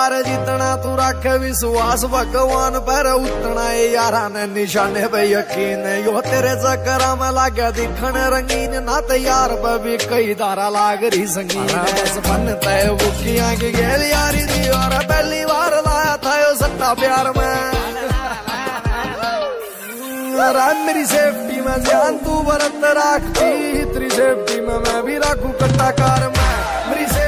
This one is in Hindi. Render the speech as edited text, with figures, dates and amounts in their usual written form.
यार जितना तू रखे विश्वास भगवान पर उतना ये यारा ने निशाने पे यकीन यो तेरे चक्कर में लागे दिखन रंगीन ना तैयार पर भी कई धारा लाग रही संगीन बस बनता है बुकियां की गेल यारी दी और पहली बार लाया था यो सट्टा प्यार में मेरी सेफ्टी में ध्यान तू बरत रखती तेरी सेफ्टी में मैं भी रखू कट्टा कार में मेरी